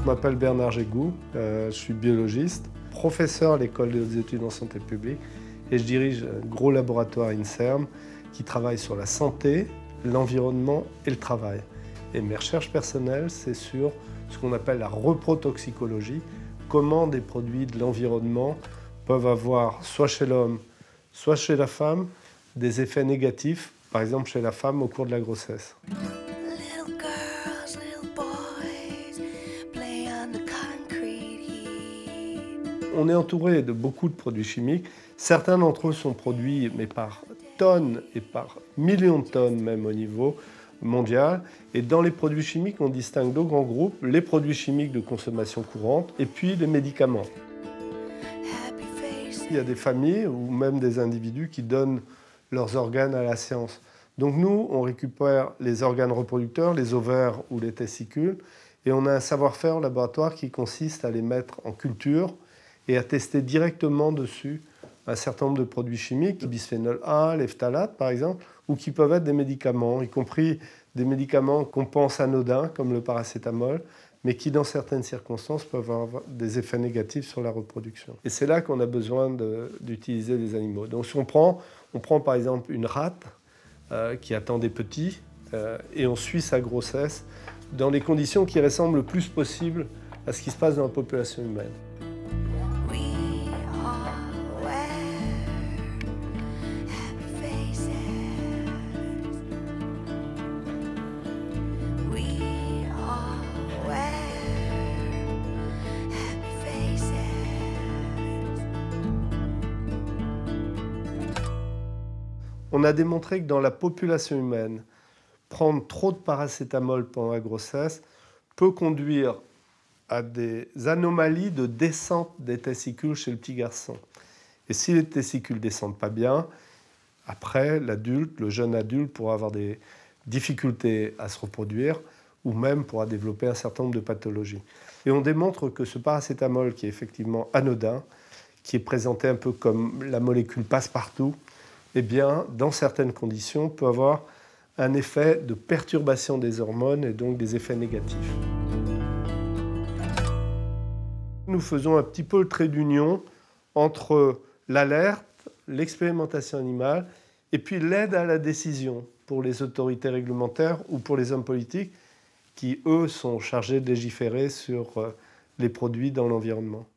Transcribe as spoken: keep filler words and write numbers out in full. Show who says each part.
Speaker 1: m'appelle Bernard Gégou, euh, je suis biologiste, professeur à l'école des études en santé publique et je dirige un gros laboratoire INSERM qui travaille sur la santé, l'environnement et le travail. Et mes recherches personnelles, c'est sur ce qu'on appelle la reprotoxicologie, comment des produits de l'environnement peuvent avoir, soit chez l'homme, soit chez la femme, des effets négatifs, par exemple chez la femme au cours de la grossesse. On est entouré de beaucoup de produits chimiques. Certains d'entre eux sont produits mais par tonnes et par millions de tonnes même au niveau mondial. Et dans les produits chimiques, on distingue deux grands groupes, les produits chimiques de consommation courante et puis les médicaments. Il y a des familles ou même des individus qui donnent leurs organes à la science. Donc nous, on récupère les organes reproducteurs, les ovaires ou les testicules, et on a un savoir-faire au laboratoire qui consiste à les mettre en culture et à tester directement dessus un certain nombre de produits chimiques, le bisphénol A, les phtalates par exemple, ou qui peuvent être des médicaments, y compris des médicaments qu'on pense anodins, comme le paracétamol, mais qui dans certaines circonstances peuvent avoir des effets négatifs sur la reproduction. Et c'est là qu'on a besoin d'utiliser des animaux. Donc si on prend, on prend par exemple une rate euh, qui attend des petits, euh, et on suit sa grossesse dans les conditions qui ressemblent le plus possible à ce qui se passe dans la population humaine. On a démontré que dans la population humaine, prendre trop de paracétamol pendant la grossesse peut conduire à des anomalies de descente des testicules chez le petit garçon. Et si les testicules ne descendent pas bien, après, l'adulte, le jeune adulte pourra avoir des difficultés à se reproduire ou même pourra développer un certain nombre de pathologies. Et on démontre que ce paracétamol qui est effectivement anodin, qui est présenté un peu comme la molécule passe-partout, eh bien, dans certaines conditions, peut avoir un effet de perturbation des hormones et donc des effets négatifs. Nous faisons un petit peu le trait d'union entre l'alerte, l'expérimentation animale et puis l'aide à la décision pour les autorités réglementaires ou pour les hommes politiques qui, eux, sont chargés de légiférer sur les produits dans l'environnement.